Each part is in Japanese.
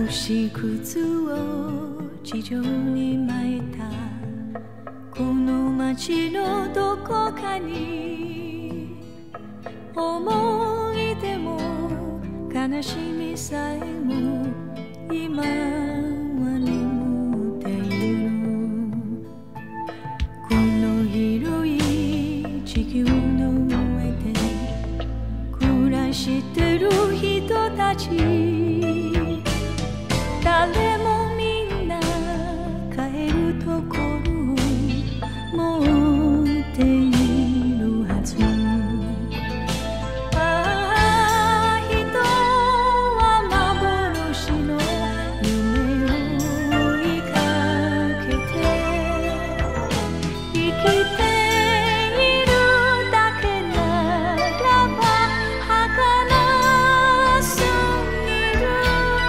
し靴を地上に巻いたこの街のどこかに思い出も悲しみさえも今は眠っているこの広い地球の上で暮らしてる人たち誰もみんな帰るところを持っているはずああ人は幻の夢を追いかけて生きているだけならば儚すぎる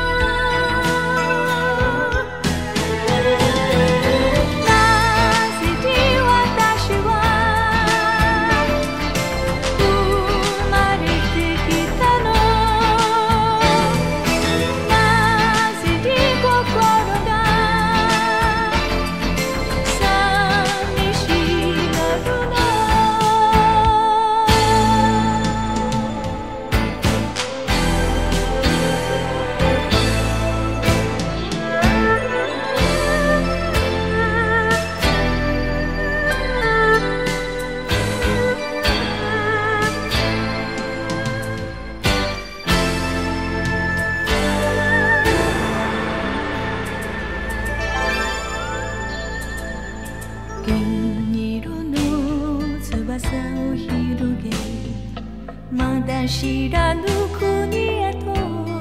銀色の翼を広げまだ知らぬ国へと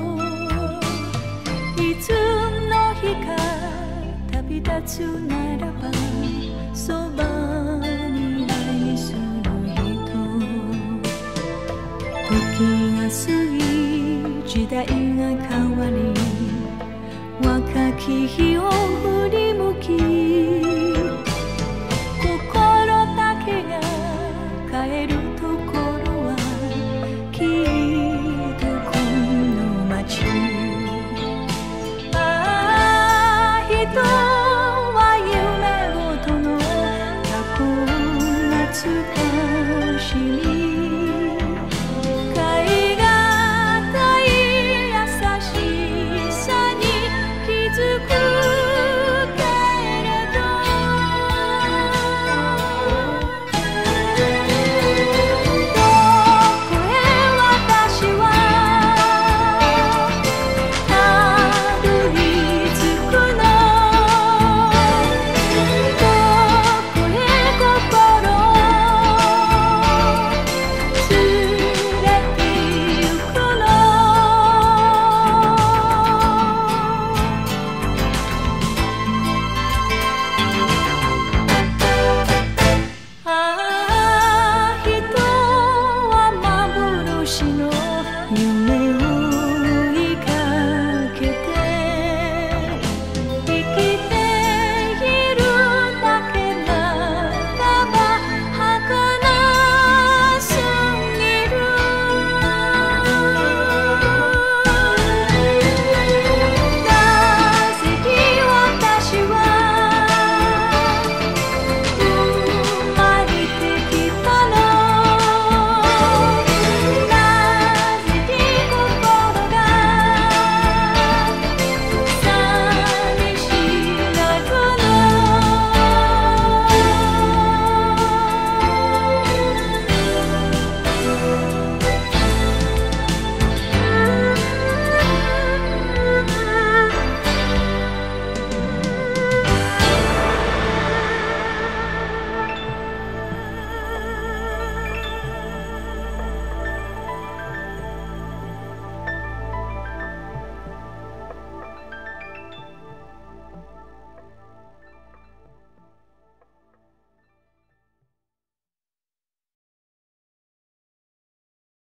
いつの日か旅立つならばそばに愛する人時が過ぎ時代が変わり若き日を振り向き帰るところはきっとこの街ああ人は夢ごとの過去が懐かしみ代がたい優しさに気づく夢